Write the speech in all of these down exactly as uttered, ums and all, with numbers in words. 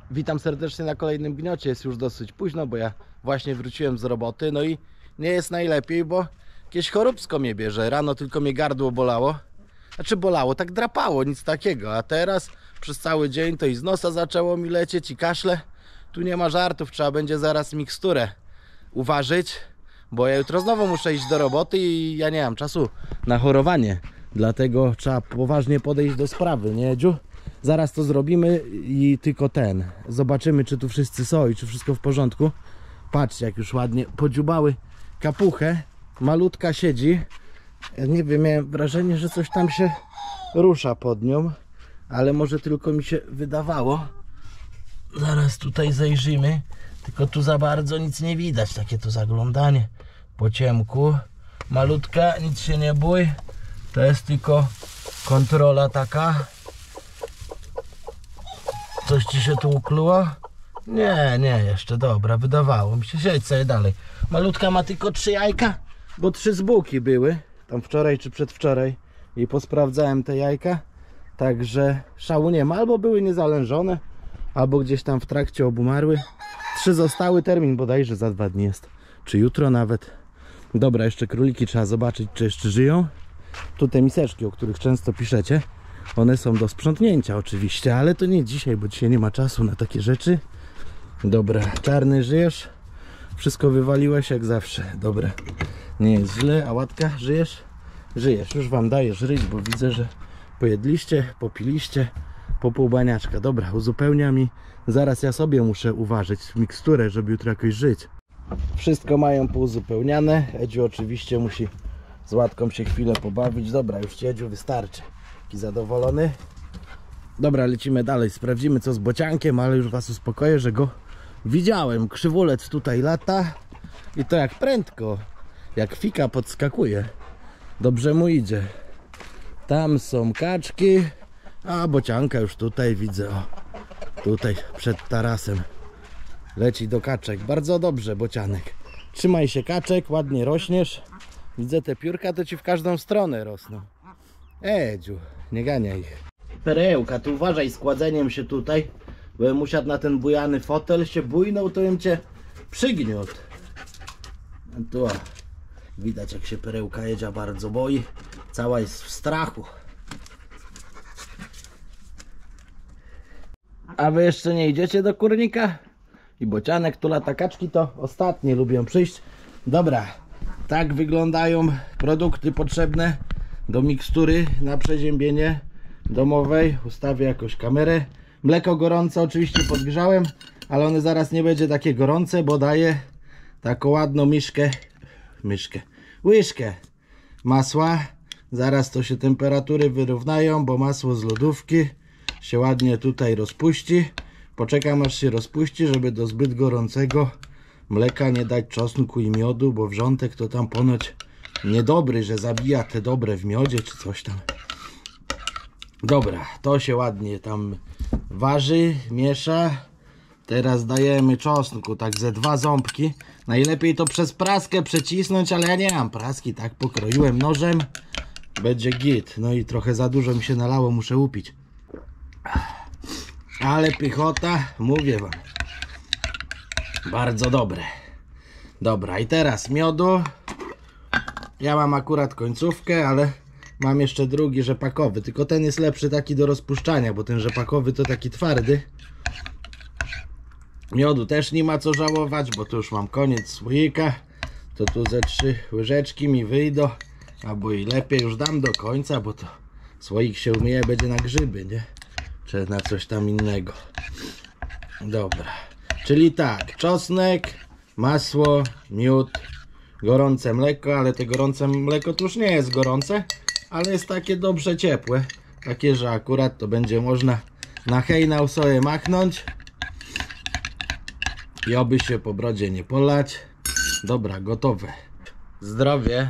Witam serdecznie na kolejnym gniocie. Jest już dosyć późno, bo ja właśnie wróciłem z roboty. No i nie jest najlepiej, bo jakieś choróbsko mnie bierze. Rano tylko mnie gardło bolało. Znaczy bolało, tak drapało, nic takiego. A teraz przez cały dzień to i z nosa zaczęło mi lecieć i kaszle. Tu nie ma żartów, trzeba będzie zaraz miksturę uważać, bo ja jutro znowu muszę iść do roboty i ja nie mam czasu na chorowanie. Dlatego trzeba poważnie podejść do sprawy, nie Edziu? Zaraz to zrobimy i tylko ten. Zobaczymy, czy tu wszyscy są i czy wszystko w porządku. Patrzcie, jak już ładnie podziubały kapuchę. Malutka siedzi. Ja nie wiem, miałem wrażenie, że coś tam się rusza pod nią, ale może tylko mi się wydawało. Zaraz tutaj zajrzymy. Tylko tu za bardzo nic nie widać. Takie to zaglądanie po ciemku. Malutka, nic się nie bój. To jest tylko kontrola taka. Coś ci się tu ukluło? Nie, nie, jeszcze dobra, wydawało mi się. Siedź sobie dalej. Malutka ma tylko trzy jajka, bo trzy zbuki były. Tam wczoraj czy przedwczoraj. I posprawdzałem te jajka. Także szału nie ma. Albo były niezalężone, albo gdzieś tam w trakcie obumarły. Trzy zostały, termin bodajże za dwa dni jest. Czy jutro nawet. Dobra, jeszcze króliki trzeba zobaczyć, czy jeszcze żyją. Tu te miseczki, o których często piszecie. One są do sprzątnięcia oczywiście, ale to nie dzisiaj, bo dzisiaj nie ma czasu na takie rzeczy. Dobra, czarny, żyjesz? Wszystko wywaliłeś jak zawsze. Dobra, nie jest źle. A Łatka, żyjesz? Żyjesz, już wam daję żyć, bo widzę, że pojedliście, popiliście po pół baniaczka. Dobra, uzupełnia mi. Zaraz ja sobie muszę uważać miksturę, żeby jutro jakoś żyć. Wszystko mają pouzupełniane. Edziu oczywiście musi z Łatką się chwilę pobawić. Dobra, już ci Edziu wystarczy. Taki zadowolony. Dobra, lecimy dalej. Sprawdzimy, co z bociankiem, ale już was uspokoję, że go widziałem. Krzywulec tutaj lata i to jak prędko, jak fika podskakuje. Dobrze mu idzie. Tam są kaczki, a bocianka już tutaj widzę. O, tutaj przed tarasem leci do kaczek. Bardzo dobrze, bocianek. Trzymaj się, kaczek, ładnie rośniesz. Widzę, te piórka to ci w każdą stronę rosną. Edziu, nie ganiaj ich. Perełka, tu uważaj z kładzeniem się tutaj, bo bym usiadł na ten bujany fotel, się bujnął, to bym cię przygniótł. Tu o, widać, jak się perełka Edzia bardzo boi. Cała jest w strachu. A wy jeszcze nie idziecie do kurnika? I bocianek, tu lata, kaczki to ostatnie lubią przyjść. Dobra, tak wyglądają produkty potrzebne do mikstury na przeziębienie domowej. Ustawię jakoś kamerę. Mleko gorące oczywiście podgrzałem, ale one zaraz nie będzie takie gorące, bo daję taką ładną miszkę, myszkę, łyżkę masła. Zaraz to się temperatury wyrównają, bo masło z lodówki się ładnie tutaj rozpuści. Poczekam, aż się rozpuści, żeby do zbyt gorącego mleka nie dać czosnku i miodu, bo wrzątek to tam ponoć niedobry, że zabija te dobre w miodzie czy coś tam. Dobra, to się ładnie tam waży, miesza. Teraz dajemy czosnku, tak ze dwa ząbki. Najlepiej to przez praskę przecisnąć, ale ja nie mam praski, tak pokroiłem nożem. Będzie git. No i trochę za dużo mi się nalało, muszę upić. Ale pychota, mówię wam. Bardzo dobre. Dobra, i teraz miodu. Ja mam akurat końcówkę, ale mam jeszcze drugi rzepakowy. Tylko ten jest lepszy taki do rozpuszczania, bo ten rzepakowy to taki twardy. Miodu też nie ma co żałować, bo tu już mam koniec słoika. To tu ze trzy łyżeczki mi wyjdą. Albo i lepiej już dam do końca, bo to słoik się umyje, będzie na grzyby, nie? Czy na coś tam innego. Dobra. Czyli tak, czosnek, masło, miód, gorące mleko, ale te gorące mleko to już nie jest gorące, ale jest takie dobrze ciepłe. Takie, że akurat to będzie można na hejnał sobie machnąć. I oby się po brodzie nie polać. Dobra, gotowe. Zdrowie.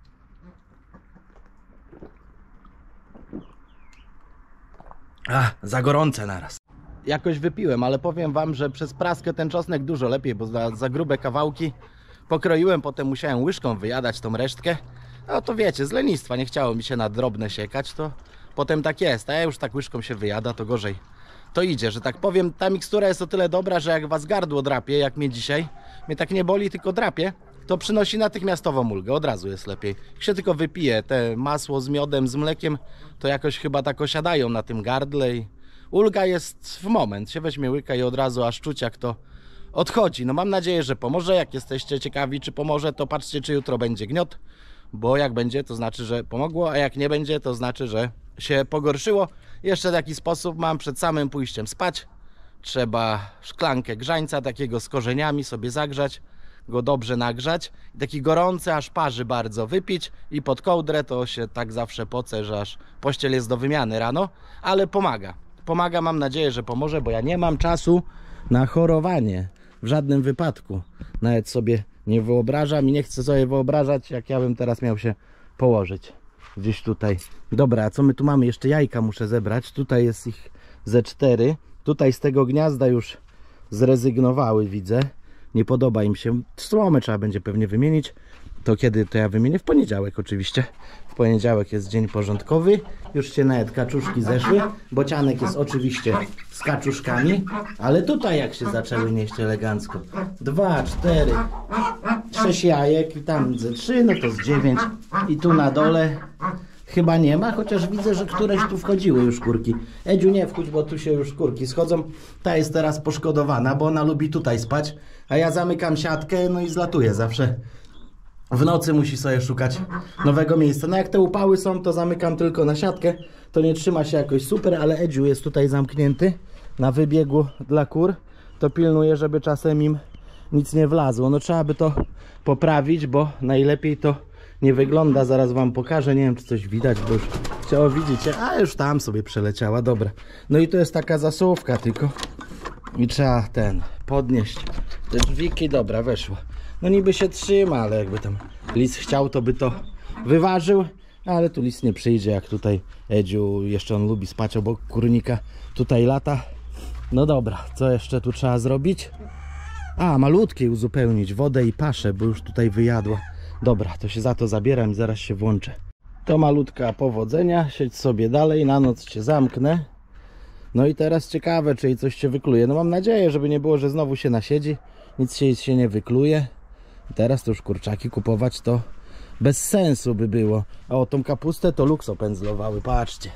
A, za gorące naraz. Jakoś wypiłem, ale powiem wam, że przez praskę ten czosnek dużo lepiej, bo za, za grube kawałki pokroiłem, potem musiałem łyżką wyjadać tą resztkę. No to wiecie, z lenistwa nie chciało mi się na drobne siekać, to potem tak jest. A ja już tak łyżką się wyjada, to gorzej to idzie, że tak powiem. Ta mikstura jest o tyle dobra, że jak was gardło drapie, jak mnie dzisiaj, mnie tak nie boli, tylko drapie, to przynosi natychmiastową ulgę, od razu jest lepiej. Jak się tylko wypije te masło z miodem, z mlekiem, to jakoś chyba tak osiadają na tym gardle i ulga jest w moment. Się weźmie łyka i od razu aż czuć, jak to odchodzi. No mam nadzieję, że pomoże. Jak jesteście ciekawi, czy pomoże, to patrzcie, czy jutro będzie gniot, bo jak będzie, to znaczy, że pomogło, a jak nie będzie, to znaczy, że się pogorszyło. Jeszcze taki sposób mam przed samym pójściem spać. Trzeba szklankę grzańca takiego z korzeniami sobie zagrzać, go dobrze nagrzać i taki gorący, aż parzy bardzo, wypić i pod kołdrę. To się tak zawsze poce, że aż pościel jest do wymiany rano, ale pomaga. Pomaga, mam nadzieję, że pomoże, bo ja nie mam czasu na chorowanie w żadnym wypadku. Nawet sobie nie wyobrażam i nie chcę sobie wyobrażać, jak ja bym teraz miał się położyć gdzieś tutaj. Dobra, a co my tu mamy? Jeszcze jajka muszę zebrać. Tutaj jest ich ze cztery. Tutaj z tego gniazda już zrezygnowały, widzę. Nie podoba im się. Słomę trzeba będzie pewnie wymienić. To kiedy to ja wymienię? W poniedziałek oczywiście. W poniedziałek jest dzień porządkowy. Już się nawet kaczuszki zeszły. Bocianek jest oczywiście z kaczuszkami. Ale tutaj jak się zaczęły nieść elegancko. Dwa, cztery, sześć jajek i tam ze trzy, no to z dziewięć. I tu na dole chyba nie ma, chociaż widzę, że któreś tu wchodziły już kurki. Edziu, nie wchodź, bo tu się już kurki schodzą. Ta jest teraz poszkodowana, bo ona lubi tutaj spać. A ja zamykam siatkę, no i zlatuję zawsze. W nocy musi sobie szukać nowego miejsca. No jak te upały są, to zamykam tylko na siatkę. To nie trzyma się jakoś super, ale Edziu jest tutaj zamknięty na wybiegu dla kur. To pilnuje, żeby czasem im nic nie wlazło. No trzeba by to poprawić, bo najlepiej to nie wygląda. Zaraz wam pokażę. Nie wiem, czy coś widać, bo już chciało, widzicie. A już tam sobie przeleciała. Dobra. No i to jest taka zasuwka tylko. I trzeba ten podnieść te drzwiki. Dobra, weszło. No niby się trzyma, ale jakby tam lis chciał, to by to wyważył. Ale tu lis nie przyjdzie, jak tutaj Edziu, jeszcze on lubi spać obok kurnika. Tutaj lata. No dobra, co jeszcze tu trzeba zrobić? A, malutkiej uzupełnić wodę i paszę, bo już tutaj wyjadła. Dobra, to się za to zabieram i zaraz się włączę. To malutka powodzenia, siedź sobie dalej, na noc cię zamknę. No i teraz ciekawe, czy jej coś się wykluje. No mam nadzieję, żeby nie było, że znowu się nasiedzi. Nic się, się nie wykluje. Teraz to już kurczaki kupować to bez sensu by było. A o tą kapustę to lukso pędzlowały, patrzcie.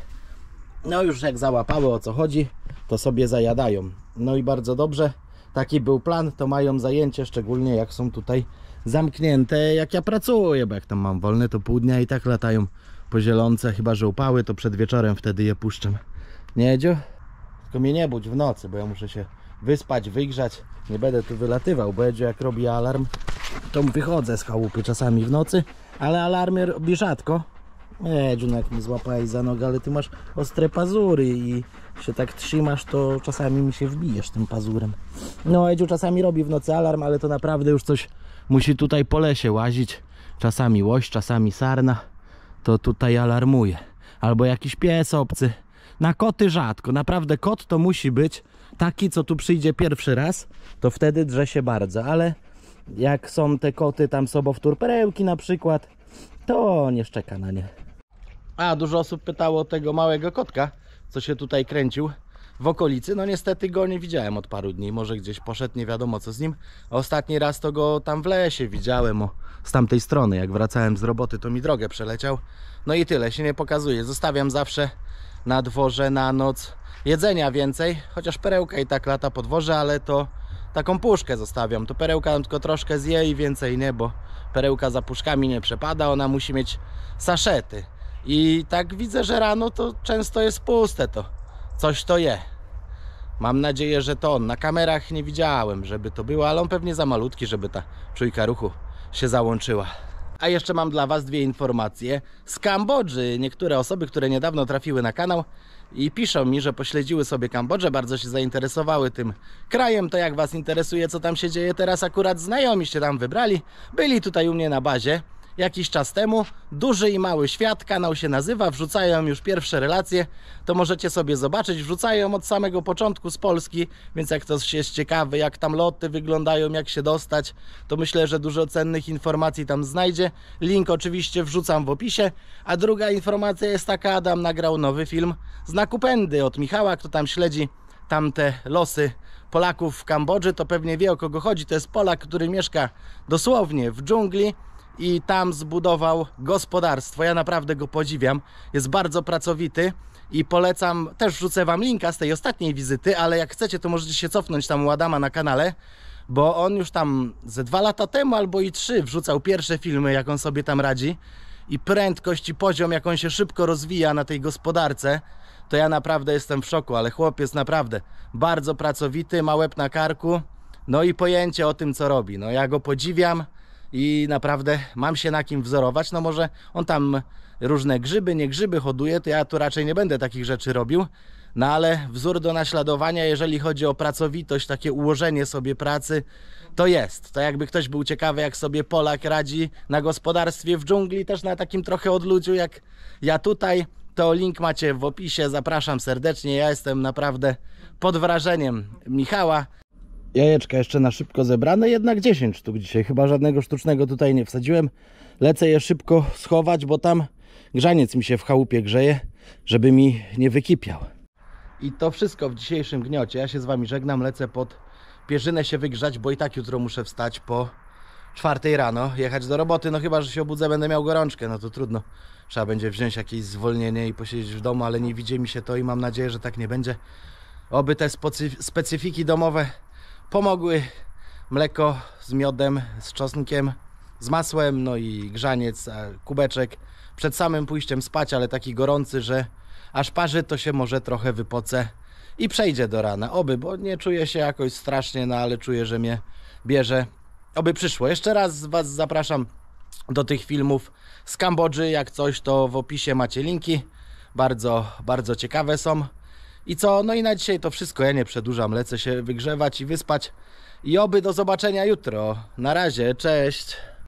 No już jak załapały, o co chodzi, to sobie zajadają. No i bardzo dobrze. Taki był plan, to mają zajęcie, szczególnie jak są tutaj zamknięte, jak ja pracuję, bo jak tam mam wolne, to pół dnia i tak latają po zielonce, chyba że upały, to przed wieczorem wtedy je puszczam. Nie, Edziu? Tylko mnie nie budź w nocy, bo ja muszę się wyspać, wygrzać. Nie będę tu wylatywał, bo Edziu jak robi alarm, to wychodzę z chałupy czasami w nocy, ale alarmy robi rzadko. Edziu, no jak mi złapałeś za nogę, ale ty masz ostre pazury i się tak trzymasz, to czasami mi się wbijesz tym pazurem. No, Edziu czasami robi w nocy alarm, ale to naprawdę już coś musi tutaj po lesie łazić. Czasami łoś, czasami sarna, to tutaj alarmuje. Albo jakiś pies obcy. Na koty rzadko, naprawdę kot to musi być taki, co tu przyjdzie pierwszy raz, to wtedy drze się bardzo, ale jak są te koty tam sobowtór perełki na przykład, to nie szczeka na nie. A dużo osób pytało o tego małego kotka, co się tutaj kręcił w okolicy. No niestety go nie widziałem od paru dni, może gdzieś poszedł, nie wiadomo co z nim. A ostatni raz to go tam w lesie widziałem, o, z tamtej strony, jak wracałem z roboty, to mi drogę przeleciał. No i tyle, się nie pokazuje. Zostawiam zawsze na dworze na noc jedzenia więcej, chociaż perełka i tak lata po dworze, ale to taką puszkę zostawiam. To perełka tylko troszkę zje i więcej nie, bo perełka za puszkami nie przepada, ona musi mieć saszety. I tak widzę, że rano to często jest puste, to coś to je. Mam nadzieję, że to on. Na kamerach nie widziałem, żeby to było, ale on pewnie za malutki, żeby ta czujka ruchu się załączyła. A jeszcze mam dla was dwie informacje z Kambodży. Niektóre osoby, które niedawno trafiły na kanał i piszą mi, że pośledziły sobie Kambodżę, bardzo się zainteresowały tym krajem. To jak was interesuje, co tam się dzieje teraz, akurat znajomi się tam wybrali. Byli tutaj u mnie na bazie jakiś czas temu. Duży i mały świat, kanał się nazywa, wrzucają już pierwsze relacje, to możecie sobie zobaczyć, wrzucają od samego początku z Polski, więc jak ktoś jest ciekawy, jak tam loty wyglądają, jak się dostać, to myślę, że dużo cennych informacji tam znajdzie. Link oczywiście wrzucam w opisie. A druga informacja jest taka, Adam nagrał nowy film Znak Upędy od Michała, kto tam śledzi tamte losy Polaków w Kambodży, to pewnie wie, o kogo chodzi. To jest Polak, który mieszka dosłownie w dżungli i tam zbudował gospodarstwo. Ja naprawdę go podziwiam. Jest bardzo pracowity i polecam, też wrzucę wam linka z tej ostatniej wizyty, ale jak chcecie, to możecie się cofnąć tam u Adama na kanale, bo on już tam ze dwa lata temu albo i trzy wrzucał pierwsze filmy, jak on sobie tam radzi. I prędkość i poziom, jak on się szybko rozwija na tej gospodarce, to ja naprawdę jestem w szoku, ale chłop jest naprawdę bardzo pracowity, ma łeb na karku, no i pojęcie o tym, co robi. No ja go podziwiam i naprawdę mam się na kim wzorować. No może on tam różne grzyby, nie grzyby hoduje, to ja tu raczej nie będę takich rzeczy robił. No ale wzór do naśladowania, jeżeli chodzi o pracowitość, takie ułożenie sobie pracy, to jest. To jakby ktoś był ciekawy, jak sobie Polak radzi na gospodarstwie w dżungli, też na takim trochę odludziu jak ja tutaj, to link macie w opisie. Zapraszam serdecznie. Ja jestem naprawdę pod wrażeniem Michała. Jajeczka jeszcze na szybko zebrane, jednak dziesięć sztuk dzisiaj. Chyba żadnego sztucznego tutaj nie wsadziłem. Lecę je szybko schować, bo tam grzaniec mi się w chałupie grzeje, żeby mi nie wykipiał. I to wszystko w dzisiejszym gniocie. Ja się z wami żegnam, lecę pod pierzynę się wygrzać, bo i tak jutro muszę wstać po czwartej rano, jechać do roboty. No chyba, że się obudzę, będę miał gorączkę, no to trudno. Trzeba będzie wziąć jakieś zwolnienie i posiedzieć w domu, ale nie widzi mi się to i mam nadzieję, że tak nie będzie. Oby te specyfiki domowe pomogły. Mleko z miodem, z czosnkiem, z masłem, no i grzaniec, kubeczek przed samym pójściem spać, ale taki gorący, że aż parzy, to się może trochę wypocę i przejdzie do rana. Oby, bo nie czuję się jakoś strasznie, no ale czuję, że mnie bierze. Oby przyszło. Jeszcze raz was zapraszam do tych filmów z Kambodży. Jak coś, to w opisie macie linki. Bardzo, bardzo ciekawe są. I co? No i na dzisiaj to wszystko. Ja nie przedłużam. Lecę się wygrzewać i wyspać. I oby do zobaczenia jutro. Na razie. Cześć.